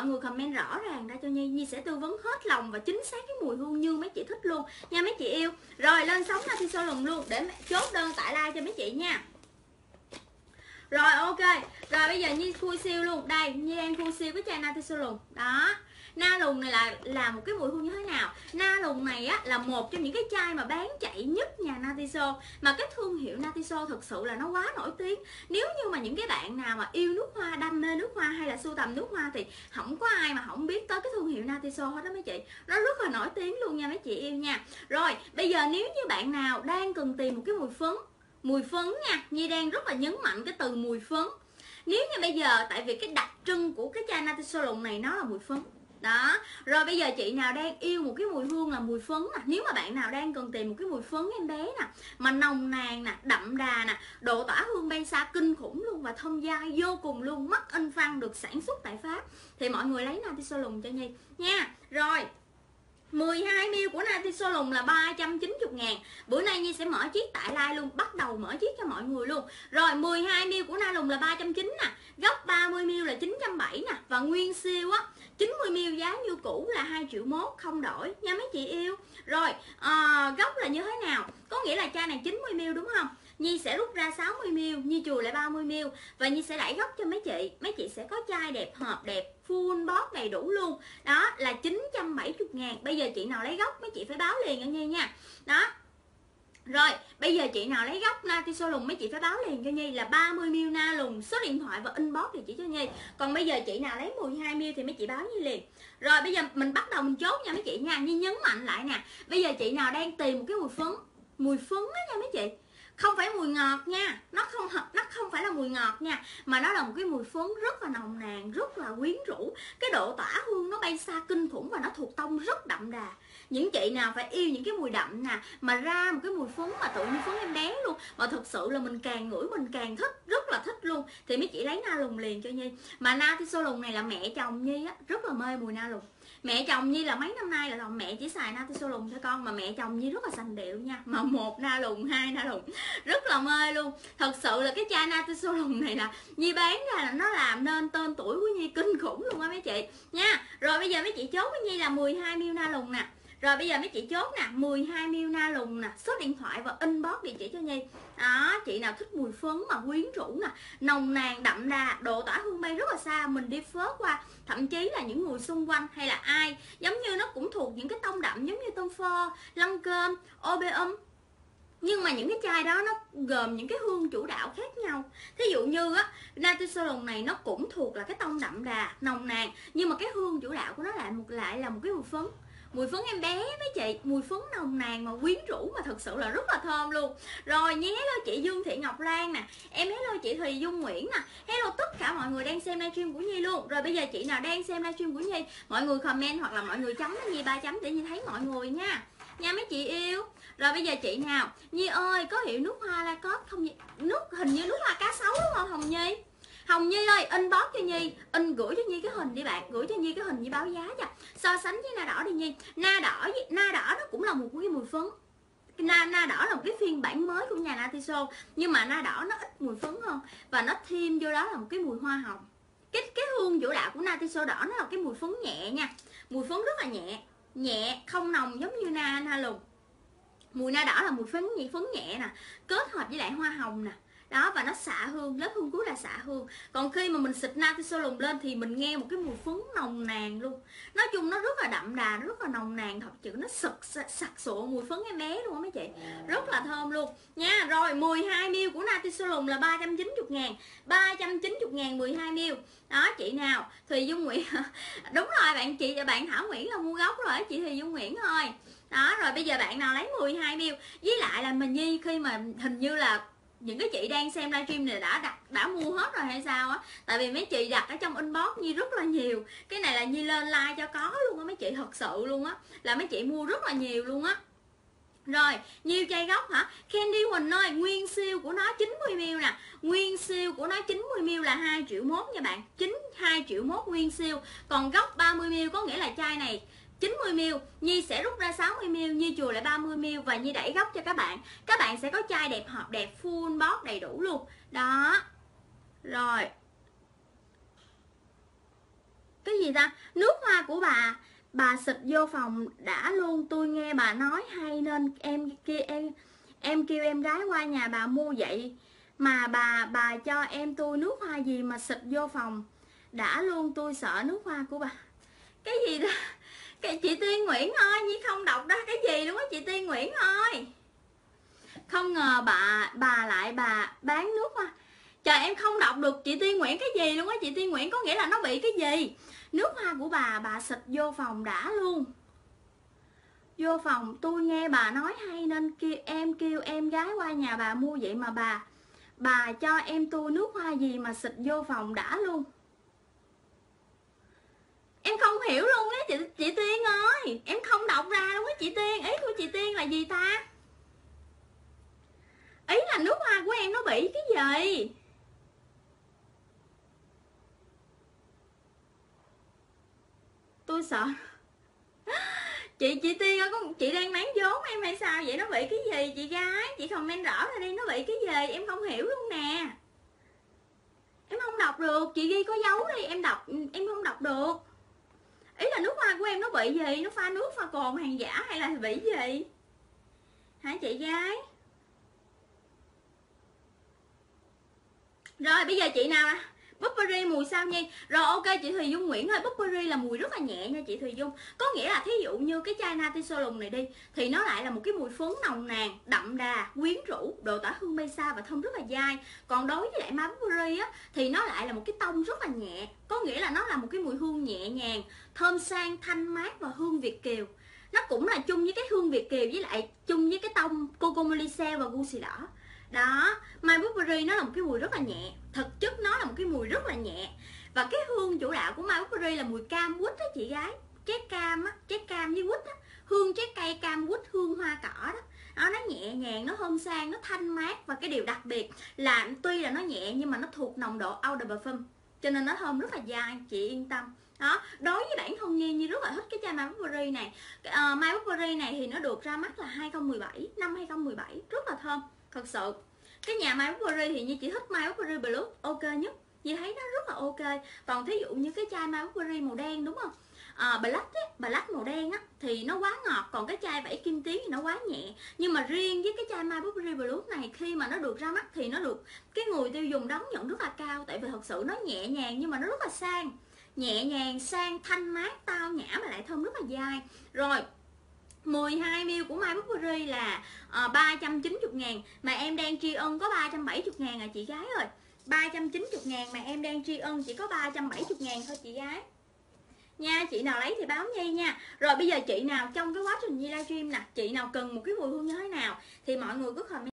người comment rõ ràng ra cho Nhi sẽ tư vấn hết lòng và chính xác cái mùi hương như mấy chị thích luôn nha mấy chị yêu. Rồi lên sóng Natisolum luôn để chốt đơn tại like cho mấy chị nha. Rồi ok, rồi bây giờ Nhi khui siêu luôn. Đây, Nhi đang khui siêu cái chai Natisolum. Đó. Na lùng này là một cái mùi hương như thế nào? Na lùng này á là một trong những cái chai mà bán chạy nhất nhà Natiso, mà cái thương hiệu Natiso thực sự là nó quá nổi tiếng. Nếu như mà những cái bạn nào mà yêu nước hoa, đam mê nước hoa hay là sưu tầm nước hoa thì không có ai mà không biết tới cái thương hiệu Natiso hết đó mấy chị. Nó rất là nổi tiếng luôn nha mấy chị yêu nha. Rồi bây giờ nếu như bạn nào đang cần tìm một cái mùi phấn nha, Nhi đang rất là nhấn mạnh cái từ mùi phấn. Nếu như bây giờ tại vì cái đặc trưng của cái chai Natisolum này nó là mùi phấn đó. Rồi bây giờ chị nào đang yêu một cái mùi hương là mùi phấn nè, nếu mà bạn nào đang cần tìm một cái mùi phấn em bé nè, mà nồng nàn nè, đậm đà nè, độ tỏa hương bay xa kinh khủng luôn và thơm dai vô cùng luôn, made in France, được sản xuất tại Pháp, thì mọi người lấy Natisolum cho Nhi nha. Rồi 12ml của Natisolum là 390.000. Bữa nay Nhi sẽ mở chiếc tại like luôn, bắt đầu mở chiếc cho mọi người luôn. Rồi 12ml của Nalum là 390 nè, gốc 30ml là 970 nè, và nguyên siêu á 90ml giá như cũ là 2,1 triệu không đổi nha mấy chị yêu. Rồi gốc là như thế nào? Có nghĩa là chai này 90ml đúng không? Nhi sẽ rút ra 60ml, Nhi chùi lại 30ml và Nhi sẽ đẩy gốc cho mấy chị. Mấy chị sẽ có chai đẹp, hộp đẹp, full box đầy đủ luôn. Đó là 970.000. Bây giờ chị nào lấy gốc mấy chị phải báo liền cho Nhi nha. Đó. Rồi, bây giờ chị nào lấy gốc Natisolum mấy chị phải báo liền cho Nhi là 30ml Nalum, số điện thoại và inbox địa chỉ cho Nhi. Còn bây giờ chị nào lấy 12ml thì mấy chị báo Nhi liền. Rồi bây giờ mình bắt đầu mình chốt nha mấy chị nha. Nhi nhấn mạnh lại nè. Bây giờ chị nào đang tìm một cái mùi phấn á nha mấy chị. Không phải mùi ngọt nha, nó không phải là mùi ngọt nha, mà nó là một cái mùi phấn rất là nồng nàn, rất là quyến rũ. Cái độ tỏa hương nó bay xa kinh khủng và nó thuộc tông rất đậm đà. Những chị nào phải yêu những cái mùi đậm nè, mà ra một cái mùi phấn mà tự như phấn em bé luôn, mà thực sự là mình càng ngửi mình càng thích, rất là thích luôn, thì mấy chị lấy Nalum liền cho Nhi. Mà Natisolum này là mẹ chồng Nhi á rất là mê mùi Nalum. Mẹ chồng Nhi là mấy năm nay là mẹ chỉ xài Natisolum thôi con, mà mẹ chồng Nhi rất là sành điệu nha, mà 1 Nalum 2 Nalum rất là mê luôn. Thật sự là cái chai Natisolum này là Nhi bán ra là nó làm nên tên tuổi của Nhi kinh khủng luôn á mấy chị nha. Rồi bây giờ mấy chị chốt với Nhi là 12ml Nalum nè. Rồi bây giờ mấy chị chốt nè, 12ml Nalum nè, số điện thoại và inbox địa chỉ cho Nhi. Đó, chị nào thích mùi phấn mà quyến rũ nè, nồng nàn đậm đà, độ tỏa hương bay rất là xa, mình đi phớt qua, thậm chí là những người xung quanh hay là ai, giống như nó cũng thuộc những cái tông đậm giống như tôm pho, lăng cơm, obeum. Nhưng mà những cái chai đó nó gồm những cái hương chủ đạo khác nhau. Thí dụ như á, Natisolum này nó cũng thuộc là cái tông đậm đà, nồng nàn, nhưng mà cái hương chủ đạo của nó lại là một cái mùi phấn em bé mấy chị, mùi phấn nồng nàn mà quyến rũ mà thật sự là rất là thơm luôn. Rồi nhé hello chị Dương Thị Ngọc Lan nè, em hello chị Thùy Dung Nguyễn nè, hello tất cả mọi người đang xem livestream của Nhi luôn. Rồi bây giờ chị nào đang xem livestream của Nhi, mọi người comment hoặc là mọi người chấm Nhi 3 chấm để Nhi thấy mọi người nha mấy chị yêu. Rồi bây giờ chị nào, Nhi ơi có hiệu nước hoa Lacoste không? Nước hình như nước hoa cá sấu đúng không Hồng Nhi? Hồng Nhi ơi, inbox cho Nhi, gửi cho Nhi cái hình đi bạn, gửi cho Nhi cái hình Nhi báo giá cho. So sánh với na đỏ đi Nhi. Na đỏ nó cũng là một cái mùi phấn. Na đỏ là một cái phiên bản mới của nhà Natiso, nhưng mà na đỏ nó ít mùi phấn hơn và nó thêm vô đó là một cái mùi hoa hồng. Cái hương chủ đạo của Natiso đỏ nó là cái mùi phấn nhẹ nha. Mùi phấn rất là nhẹ, không nồng giống như Nalum. Mùi na đỏ là mùi phấn nhẹ nè, kết hợp với lại hoa hồng nè. Đó, và nó xạ hương, lớp hương cuối là xạ hương. Còn khi mà mình xịt Natisolum lên thì mình nghe một cái mùi phấn nồng nàn luôn. Nói chung nó rất là đậm đà, nó rất là nồng nàn, thật sự nó sặc sụa mùi phấn em bé luôn á mấy chị. Rất là thơm luôn nha. Rồi 12ml của Natisolum là 390.000. 390.000 12ml. Đó chị nào, Thùy Dung Nguyễn. Đúng rồi bạn Thảo Nguyễn là mua gốc rồi, chị Thùy Dung Nguyễn thôi. Đó, rồi bây giờ bạn nào lấy 12ml. Với lại là mình Nhi khi mà hình như là những cái chị đang xem livestream này đã mua hết rồi hay sao á, tại vì mấy chị đặt ở trong inbox Nhi rất là nhiều. Cái này là Nhi lên like cho có luôn á mấy chị, thật sự luôn á, là mấy chị mua rất là nhiều luôn á. Rồi nhiều chai gốc hả? Candy Huỳnh ơi, nguyên siêu của nó 90ml nè, nguyên siêu của nó 90ml là 2,1 triệu nha bạn, 2,1 triệu nguyên siêu. Còn gốc 30ml có nghĩa là chai này 90ml, Nhi sẽ rút ra 60ml, Nhi chùi lại 30ml và Nhi đẩy gốc cho các bạn. Các bạn sẽ có chai đẹp, hộp đẹp, full box đầy đủ luôn. Đó. Rồi. cái gì ta, nước hoa của bà xịt vô phòng đã luôn, tôi nghe bà nói hay nên em kêu em gái qua nhà bà mua vậy mà bà cho em tôi nước hoa gì mà xịt vô phòng đã luôn, tôi sợ nước hoa của bà. Cái gì đó cái chị Tiên Nguyễn ơi, Nhi không đọc ra cái gì luôn á chị Tiên Nguyễn ơi. Không ngờ bà lại bán nước hoa. Trời, em không đọc được chị Tiên Nguyễn cái gì luôn á chị Tiên Nguyễn, có nghĩa là nó bị cái gì? Nước hoa của bà xịt vô phòng đã luôn. Vô phòng tôi nghe bà nói hay nên kêu em gái qua nhà bà mua vậy mà bà cho em tôi nước hoa gì mà xịt vô phòng đã luôn. Em không hiểu luôn á chị Tiên ơi, em không đọc ra luôn á chị Tiên. Ý của chị Tiên là gì ta? Ý là nước hoa của em nó bị cái gì? Tôi sợ chị Tiên ơi, chị đang bán vốn em hay sao vậy? Nó bị cái gì chị gái? Chị comment rõ ra đi, nó bị cái gì? Em không hiểu luôn nè. Em không đọc được, chị ghi có dấu đi, em không đọc được. Ý là nước hoa của em nó bị gì? Nó pha nước pha cồn hàng giả hay là bị gì? Hả chị gái? Rồi bây giờ chị nào nè, Burberry mùi sao nhi. Rồi ok chị Thùy Dung Nguyễn ơi, Burberry là mùi rất là nhẹ nha chị Thùy Dung. Có nghĩa là thí dụ như cái chai Nati Solum này đi thì nó lại là một cái mùi phấn nồng nàn, đậm đà, quyến rũ, độ tỏa hương mesa và thơm rất là dai. Còn đối với lại My Burberry á thì nó lại là một cái tông rất là nhẹ, có nghĩa là nó là một cái mùi hương nhẹ nhàng, thơm sang, thanh mát và hương Việt kiều. Nó cũng là chung với cái hương Việt kiều với lại chung với cái tông Coco Melissa và Gucci đỏ. Đó, My Burberry nó là một cái mùi rất là nhẹ, thực chất nó là một cái mùi rất là nhẹ. Và cái hương chủ đạo của My Burberry là mùi cam quýt đó chị gái. Trái cam á, trái cam với quýt á, hương trái cây cam quýt, hương hoa cỏ đó. Đó, nó nhẹ nhàng, nó thơm sang, nó thanh mát. Và cái điều đặc biệt là tuy là nó nhẹ nhưng mà nó thuộc nồng độ eau de parfum, cho nên nó thơm rất là dai, chị yên tâm. Đó, đối với bản thân Nhi rất là thích cái chai My Burberry này. My Burberry này thì nó được ra mắt là 2017, năm 2017, rất là thơm. Thật sự cái nhà My Burberry thì Nhi chỉ thích My Burberry Blue ok nhất, Nhi thấy nó rất là ok. Còn thí dụ như cái chai My Burberry màu đen đúng không, Black ấy, Black màu đen á thì nó quá ngọt, còn cái chai 7 kim tuyến thì nó quá nhẹ. Nhưng mà riêng với cái chai My Burberry Blue này khi mà nó được ra mắt thì nó được cái người tiêu dùng đón nhận rất là cao, tại vì thật sự nó nhẹ nhàng nhưng mà nó rất là sang, nhẹ nhàng sang, thanh mát, tao nhã mà lại thơm rất là dai. Rồi 12ml của My Burberry là 390.000 mà em đang tri ân có 370.000 à chị gái ơi. 390.000 mà em đang tri ân chỉ có 370.000 thôi chị gái nha. Chị nào lấy thì báo Nhi nha. Rồi bây giờ chị nào trong cái quá trình Nhi livestream nè, chị nào cần một cái mùi hương như thế nào thì mọi người cứ comment